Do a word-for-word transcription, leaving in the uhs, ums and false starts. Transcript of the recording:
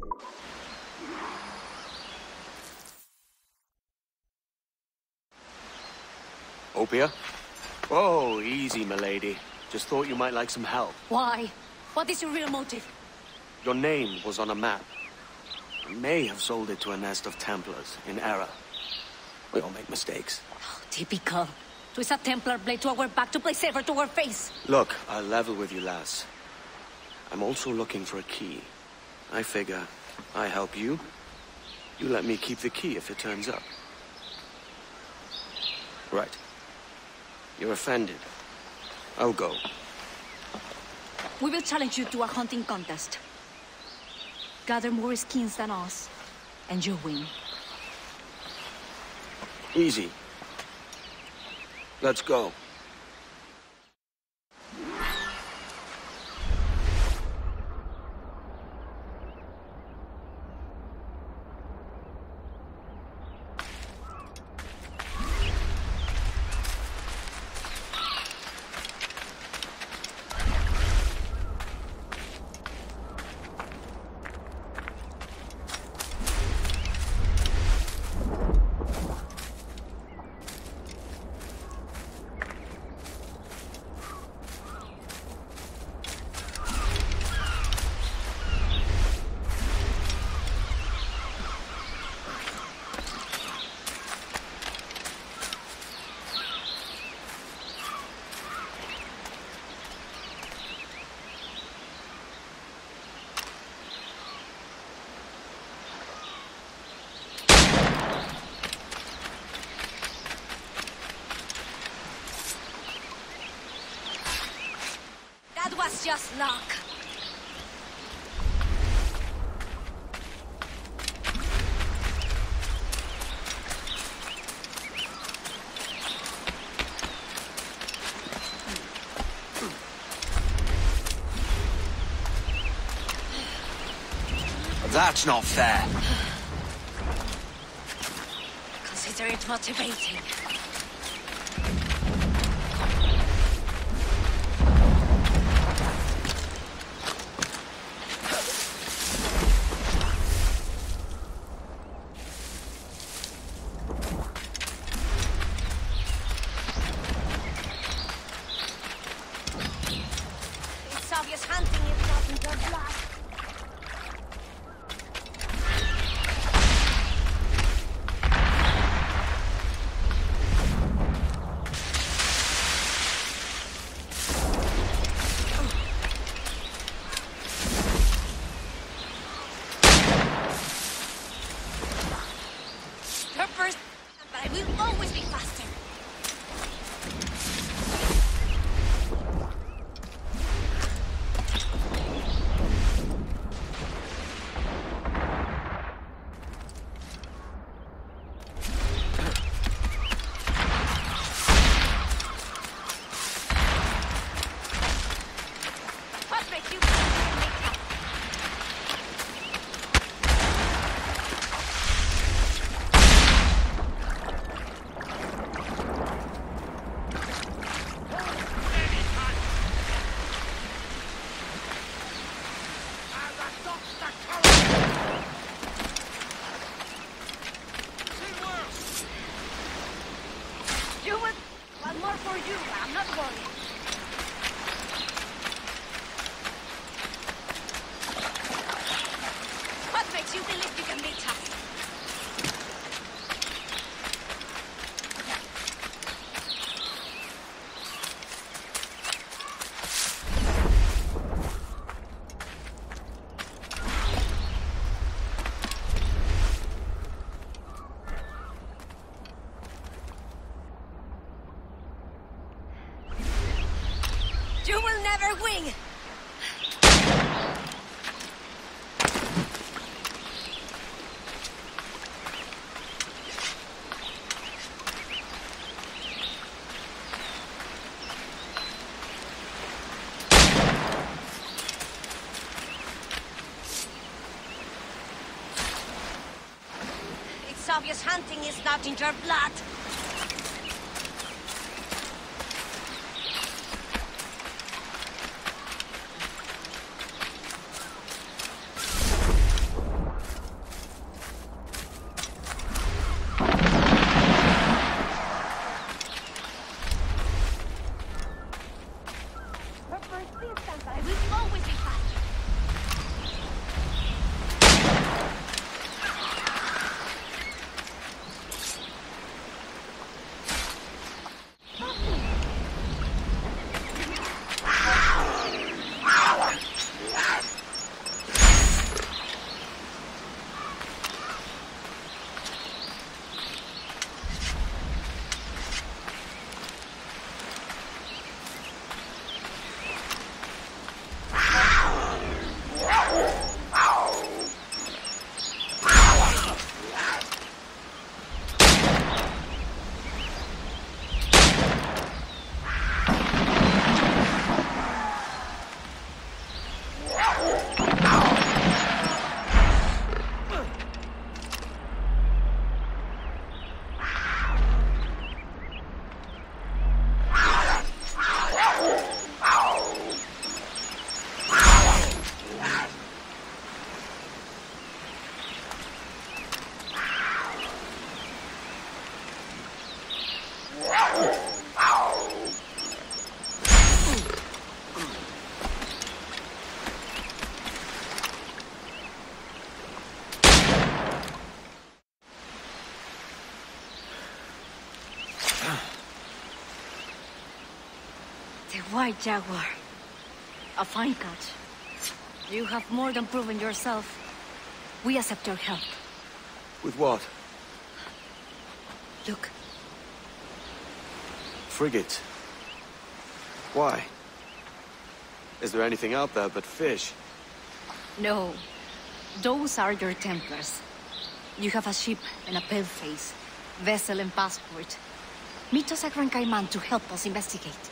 Opia? Oh, easy, milady. Just thought you might like some help. Why? What is your real motive? Your name was on a map. You may have sold it to a nest of Templars in error. We all make mistakes. Oh, typical. Twist a Templar blade to our back to play safer to our face. Look, I'll level with you, lass. I'm also looking for a key. I figure, I help you. You let me keep the key if it turns up. Right. You're offended. I'll go. We will challenge you to a hunting contest. Gather more skins than us, and you win. Easy. Let's go. That was just luck. That's not fair. Consider it motivating. It's obvious hunting is not in your blood. You're first, but I will always be faster. What makes you make up? You would... One more for you, I'm not worried. What makes you believe you can beat us? You will never win! It's obvious hunting is not in your blood. White Jaguar. A fine catch. You have more than proven yourself. We accept your help. With what? Look. Frigate. Why? Is there anything out there but fish? No. Those are your Templars. You have a ship and a pale face, vessel and passport. Meet us at Gran Cayman to help us investigate.